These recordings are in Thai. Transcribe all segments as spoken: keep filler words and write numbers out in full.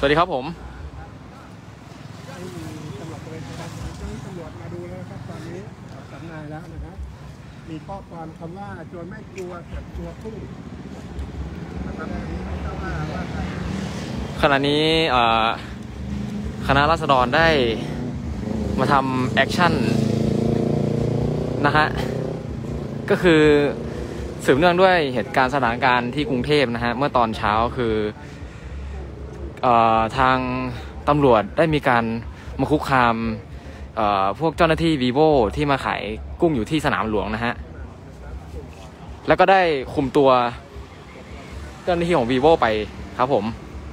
วัสดีครับผมให้ตำรวจเลยนะครับเจ้าหน้าที่ตำรวจมาดูแล้วครับตอนนี้สำนายแล้วนะครับมีข้อความคำว่าโจรไม่กลัวแต่กลัวผู้นะครับไม่ทราบว่าว่าใครขณะนี้คณะราษฎรได้มาทำแอคชั่นนะฮะก็คือสืบเนื่องด้วยเหตุการณ์สถานการณ์ที่กรุงเทพนะฮะเมื่อตอนเช้าคือเอ่อทางตำรวจได้มีการมาคุกคามเอ่อพวกเจ้าหน้าที่ vivo ที่มาขายกุ้งอยู่ที่สนามหลวงนะฮะแล้วก็ได้คุมตัวเจ้าหน้าที่ของ vivo ไปครับผม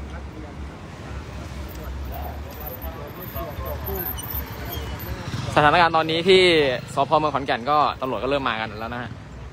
สถานการณ์ตอนนี้ที่สภ.เมืองขอนแก่นก็ตำรวจก็เริ่มมากันแล้วนะฮะ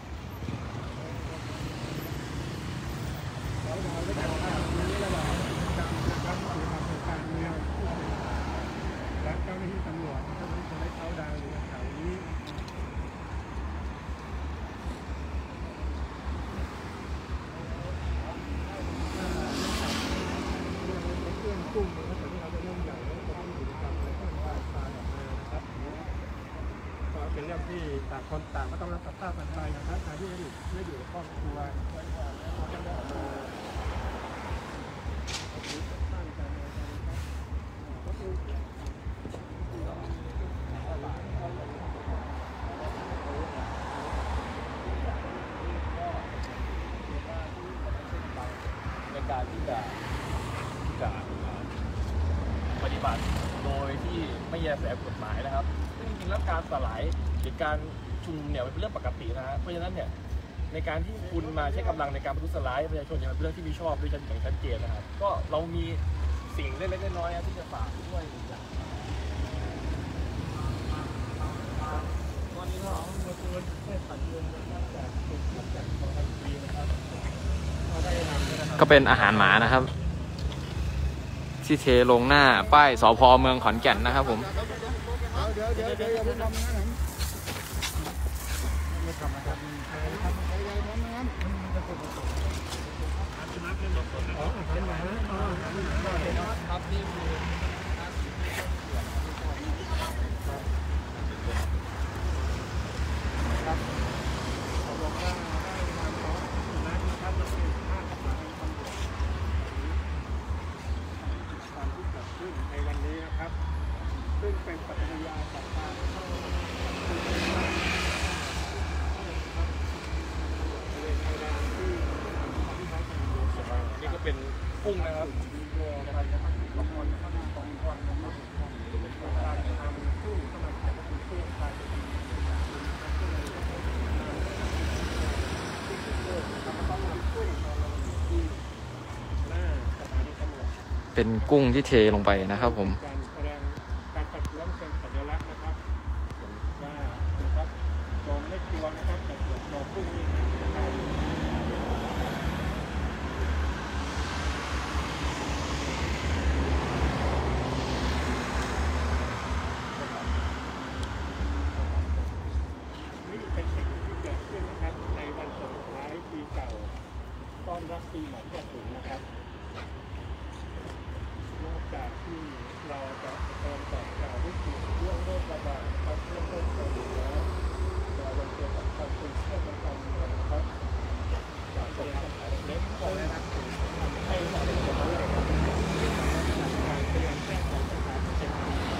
เป็นเรื่องที่ต่างคนต่างก็ต้องรับผิดชอบกันไปนะครับใครที่ไม่อยู่ไม่อยู่ในครอบครัวในการที่จะจะปฏิบัติโดยที่ไม่แยแสกฎหมายนะครับซึ่งจริงๆแล้วการสลายหรือการชุมนุมเนี่ยเป็นเรื่องปกตินะฮะเพราะฉะนั้นเนี่ยในการที่คุณมาใช้กำลังในการประทุษร้ายประชาชนเนี่ยเป็นเรื่องที่ไม่ชอบด้วยอย่างชัดเจนนะครับก็เรามีสิ่งเล็กๆน้อยๆที่จะฝากด้วยอย่างตอนนี้เราเอาเงินตัวแค่ตัดเงินนะครับจากตุกจากของทางฟรีนะครับเขาได้นำนะครับก็เป็นอาหารหมานะครับที่เทลงหน้าป้ายสภ.เมืองขอนแก่นนะครับผมเดี๋ยวเดี๋ยวเดี๋ยวไม่ทำนะไม่ทำนะครับใครทำใครทำนะครับอ๋อเห็นไหมอ๋อครับนี่คือครับเขาบอกว่าได้มาสองนัดนะครับแล้วก็ห้าข้อหาทำการที่เกิดขึ้นในวันนี้นะครับซึ่งเป็นปฏิกิริยาจากการเข้านี่ก็เป็นกุ้งนะครับนะครับละครนะครับสองวันนะครับเป็นการทำกุ้งสำหรับแต่ละคนเพื่อการเป็นกุ้งที่เทลงไปนะครับผมการแสดงการประท้วงเชิงสัญลักษณ์นะครับว่านะครับโจมไม่กลัวนะครับแต่โจมกุ้งนี่นี่เป็นสิ่งที่เกิดขึ้นนะครับในวันส่งท้ายปีเก่าต้อนรับปีใหม่ที่ถึงนะครับนอกจากที่เราจะเติมแต่งข่าววิกฤตเรื่องโรคระบาดครับเรื่องโรคโควิดแล้วเรายังเจอกับความตึงเครียดในการเมืองนะครับจากเรื่องเล็กๆนะครับให้เราได้เห็นว่าการเตรียมแก้ไขปัญหาที่เป็น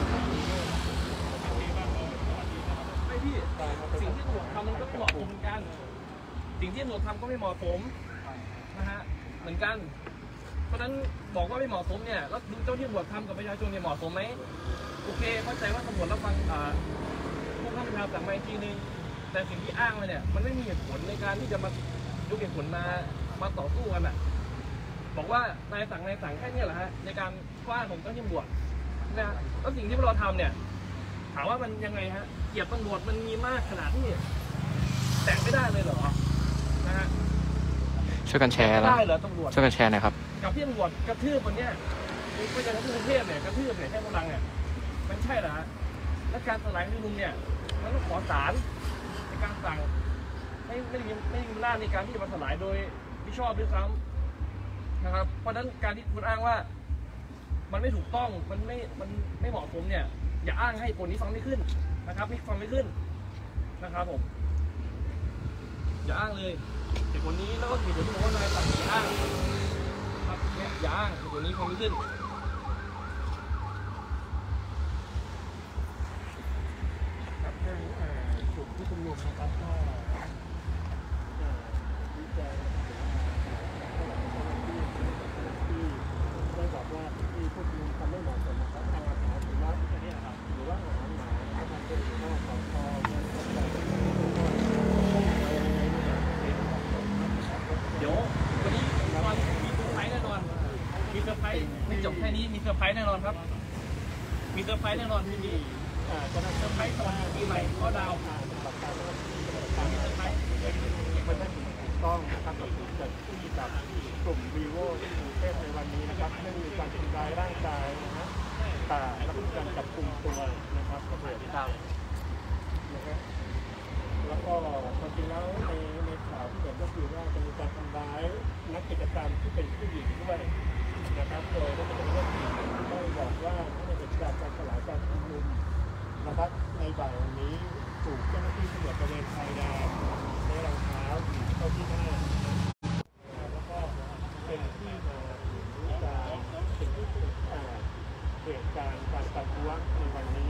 ไม่พี่สิ่งที่ตำรวจทำมันก็ไม่เหมาะสมเหมือนกันสิ่งที่ตำรวจทำก็ไม่เหมาะสมนะฮะเหมือนกันเพราะฉะนั้นบอกว่าไม่เหมาะสมเนี่ยแล้วดูเจ้าที่ตำรวจทำกับประชาชนเนี่ยเหมาะสมไหมโอเคเข้าใจว่าตำรวจรับฟังผู้ข้าราชการสั่งมาอีกทีนึงแต่สิ่งที่อ้างมาเนี่ยมันไม่มีเหตุผลในการที่จะมายกเหตุผลมามาต่อสู้กันอ่ะบอกว่านายสั่งนายสั่งแค่นี้แหละฮะในการว่าของเจ้าที่ตำรวจนะแล้วสิ่งที่เราทำเนี่ยถามว่ามันยังไงฮะเกียรติตำรวจมันมีมากขนาดที่แต่งไม่ได้เลยเหรอนะฮะช่วยกันแชร์แล้วช่วยกันแชร์หน่อยครับกับที่ตำรวจกระทืบวันนี้ไม่ใช่กระทืบกรุงเทพเนี่ยกระทืบเนี่ยแค่กำลังเนี่ยมันใช่เหรอฮะและการสลายชุมนุมเนี่ยมันต้องขอศาลในการสั่งไม่ไม่มีไม่มีอำนาจในการที่จะมาสลายโดยไม่ชอบด้วยซ้ำนะครับเพราะฉะนั้นการที่คุณอ้างว่ามันไม่ถูกต้องมันไม่มันไม่เหมาะสมเนี่ยอย่าอ้างให้ผลนี้ฟังไม่ขึ้นนะครับนี่ฟังไม่ขึ้นนะครับผมอย่าอ้างเลยแต่ผลนี้แล้วก็เหตุผลที่บอกว่านายสั่งอย่าอ้างครับเนี่ยอย่าอ้างเหตุผลนี้ฟังไม่ขึ้นครับเรื่องกลุ่มผู้ชุมนุมนะครับก็วิจัยได้บอกว่าที่ผู้ชุมนุมทำไม่เหมาะสมนะครับทางอาสาหรือว่าหรือว่าอาหารหมาทำเป็นหรือว่าสอพอเงินสดเดี๋ยววันนี้วันมีเซอร์ไพรส์แน่นอนมีเซอร์ไพรส์ไม่จบแค่นี้มีเซอร์ไพรส์แน่นอนครับมีเซอร์ไพรส์แน่นอนทีนี้จะนำเซอร์ไพรส์ตอนปีใหม่ก็ดาวมีเซอร์ไพรส์มันได้ถูกต้องนะครับกับจัดที่กับกลุ่มวีโว่ที่กรุงเทพในวันนี้นะครับไม่มีการทำร้ายร่างกายนะฮะแต่รับการจับกลุ่มตัวนะครับก็เหตุการณ์นะครับแล้วก็ความจริงแล้วในในข่าวที่เห็นก็คือว่าจะมีการทำร้ายนักกิจกรรมที่เป็นผู้หญิงด้วยนะครับโดยได้เป็นเรื่องที่ต้องบอกว่าในกิจกรรมการสลายการชุมนุมนะครับในบ่ายวันนี้ถูกเจ้าหน้าที่ตำรวจตระเวนชายแดนในรองเท้าเข้าที่หน้าแล้วก็เป็นที่มาถึงการเป็นที่สุดเหตุการณ์การประท้วงในวันนี้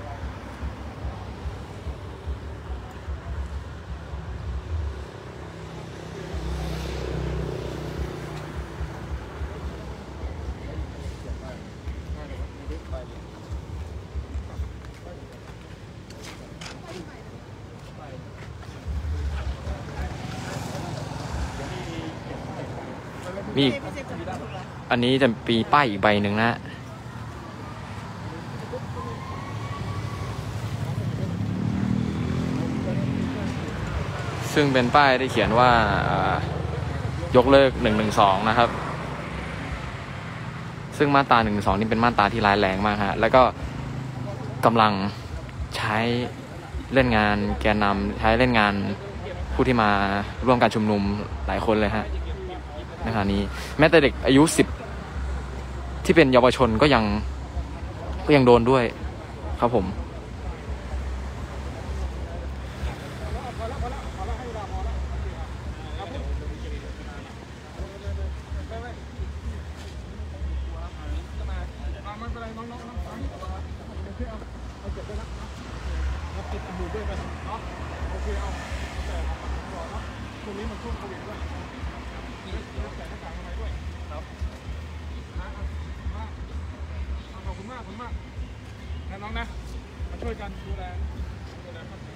มีอีกอันนี้จะมีป้ายอีกใบหนึ่งนะซึ่งเป็นป้ายที่เขียนว่ายกเลิกหนึ่งหนึ่งสองนะครับซึ่งมาตราหนึ่งหนึ่งสองนี่เป็นมาตราที่ร้ายแรงมากฮะแล้วก็กำลังใช้เล่นงานแกนนำใช้เล่นงานผู้ที่มาร่วมการชุมนุมหลายคนเลยฮะในขณะนี้แม้แต่เด็กอายุสิบที่เป็นเยาวชนก็ยังก็ยังโดนด้วยครับผมตรงนี้มันช่วงโควิดด้วยมีใส่หน้ากากอนามัยด้วยครับขอบคุณมากขอบคุณมากนะน้องนะมาช่วยกันดูแลดูแลครับ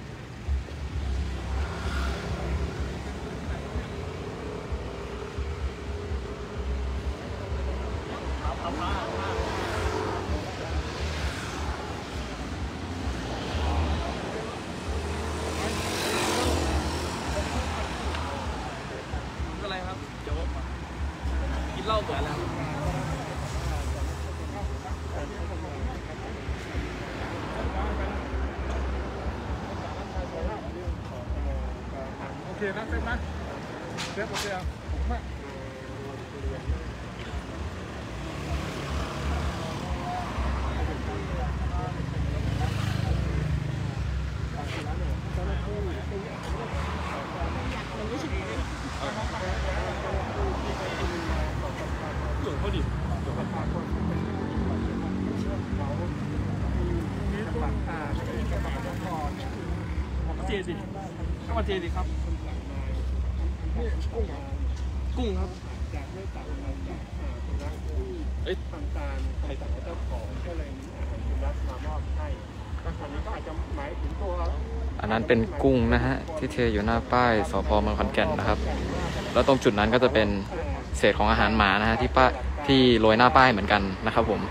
กินเหล้าก่อนแล้วโอเคนะเซฟนะเซฟโอเคอ่ะผมมากเขาดิเจดิเข้ามาเจดิครับนี่กุ้งเหรอกุ้งครับจากเรื่องต่างมาจากสุนัขที่ทำการใครสั่งให้เจ้าของก็เลยมีอาหารสุนัขมามอบให้อันนี้ก็อาจจะหมายถึงตัวอันนั้นเป็นกุ้งนะฮะที่เทอยู่หน้าป้ายสภ.เมืองขอนแก่นนะครับแล้วตรงจุดนั้นก็จะเป็นเศษของอาหารหมานะฮะที่ป้าที่โรยหน้าป้ายเหมือนกันนะครับผม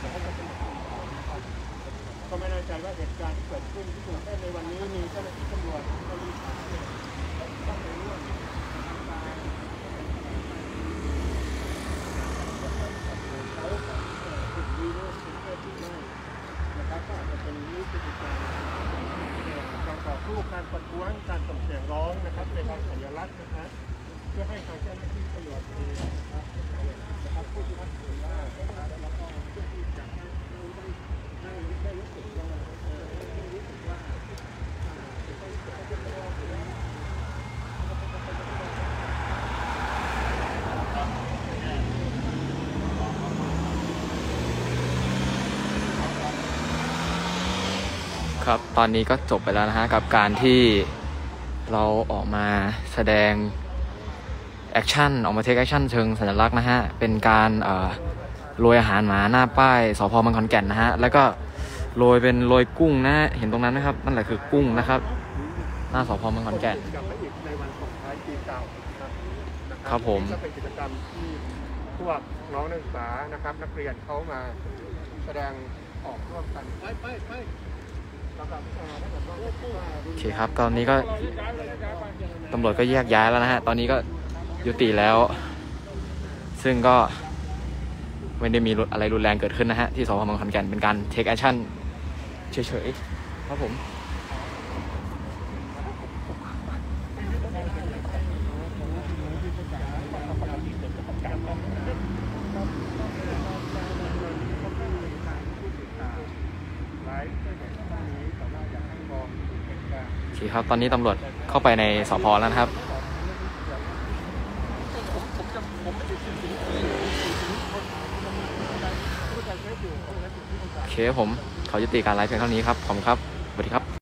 ก็ไม่แน่ใจว่าเหตุการณ์ที่เกิดขึ้นที่กรุงเทพในวันนี้มีเจ้าหน้าที่ตำรวจก็มีต้องไปร่วมเขาถึงมีเรื่องกรุงเทพที่ไม่นะครับก็อาจจะเป็นวิธีการการต่อสู้การประท้วงการส่งเสียงร้องนะครับในทางสัญลักษณ์นะครับเพื่อให้ทางเจ้าหน้าที่ตำรวจนะครับนะครับผู้ที่รับผิดชอบนะครับแล้วก็เพื่อที่จะให้ได้ได้รู้สึกว่าเออได้รู้สึกว่าครับตอนนี้ก็จบไปแล้วนะฮะกับการที่เราออกมาแสดงแอคชั่นออกมาเทคแอคชั่นเชิงสัญลักษณ์นะฮะเป็นการเอ่อโรยอาหารหมาหน้าป้ายสพเมืองขอนแก่นนะฮะแล้วก็โรยเป็นโรยกุ้งนะเห็นตรงนั้นไหมครับนั่นแหละคือกุ้งนะครับหน้าสพเมืองขอนแก่นกลับมาอีกในวันส่งท้ายปีเก่าครับครับผมก็เป็นกิจกรรมที่พวกน้องนักศึกษานะครับนักเรียนเขามาแสดงออกร่วมกันไปไปไปโอเคครับตอนนี้ก็ตำรวจก็แยกย้ายแล้วนะฮะตอนนี้ก็ยุติแล้ว ซึ่งก็ไม่ได้มีอะไรรุนแรงเกิดขึ้นนะฮะที่สพเมืองขอนแก่นเป็นการเทคแอคชั่นเฉยๆครับผมโอเคครับตอนนี้ตำรวจเข้าไปในสพแล้วนะครับโอเคผมขอยุติการไลฟ์เพียงเท่านี้ครับขอบคุณครับสวัสดีครับ